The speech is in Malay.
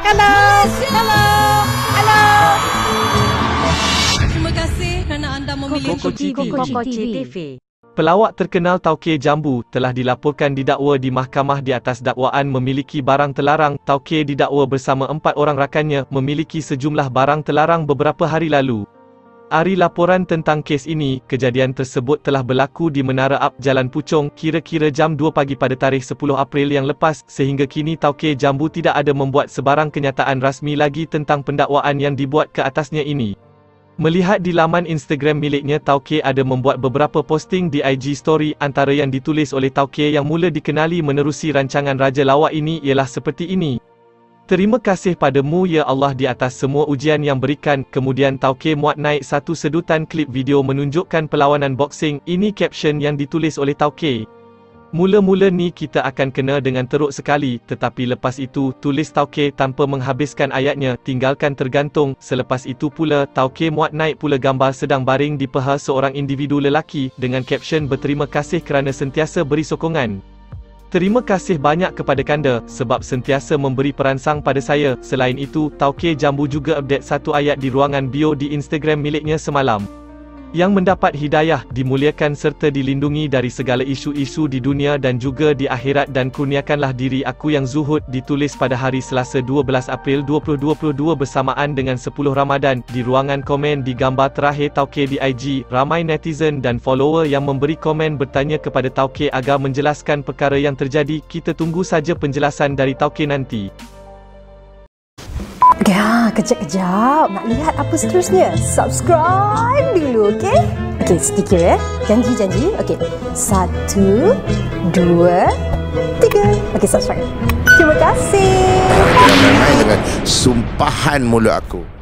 Hello. Hello. Hello. Terima kasih kerana anda memilih Kokoci TV. Pelawak terkenal Tauke Jambu telah dilaporkan didakwa di mahkamah di atas dakwaan memiliki barang terlarang. Tauke didakwa bersama 4 orang rakannya memiliki sejumlah barang terlarang beberapa hari lalu. Ari laporan tentang kes ini, kejadian tersebut telah berlaku di Menara Up Jalan Puchong kira-kira jam 2 pagi pada tarikh 10 April yang lepas. Sehingga kini Tauke Jambu tidak ada membuat sebarang kenyataan rasmi lagi tentang pendakwaan yang dibuat ke atasnya ini. Melihat di laman Instagram miliknya, Tauke ada membuat beberapa posting di IG Story, antara yang ditulis oleh Tauke yang mula dikenali menerusi rancangan Raja Lawak ini ialah seperti ini. Terima kasih padamu ya Allah di atas semua ujian yang berikan. Kemudian Tauke muat naik satu sedutan klip video menunjukkan perlawanan boxing. Ini caption yang ditulis oleh Tauke. Mula-mula ni kita akan kena dengan teruk sekali, tetapi lepas itu, tulis Tauke tanpa menghabiskan ayatnya, tinggalkan tergantung. Selepas itu pula, Tauke muat naik pula gambar sedang baring di paha seorang individu lelaki, dengan caption berterima kasih kerana sentiasa beri sokongan. Terima kasih banyak kepada Kanda, sebab sentiasa memberi perangsang pada saya. Selain itu, Tauke Jambu juga update satu ayat di ruangan bio di Instagram miliknya semalam. Yang mendapat hidayah, dimuliakan serta dilindungi dari segala isu-isu di dunia dan juga di akhirat, dan kurniakanlah diri aku yang zuhud, ditulis pada hari Selasa 12 April 2022 bersamaan dengan 10 Ramadan. Di ruangan komen di gambar terakhir Tauke di IG, ramai netizen dan follower yang memberi komen bertanya kepada Tauke agar menjelaskan perkara yang terjadi. Kita tunggu saja penjelasan dari Tauke nanti. Ya, kejap-kejap. Nak lihat apa seterusnya? Subscribe dulu, okey? Okey, sedikit ya. Janji. Okey. 1, 2, 3. Okey, subscribe. Terima kasih. Jangan main-main dengan sumpahan mulut aku.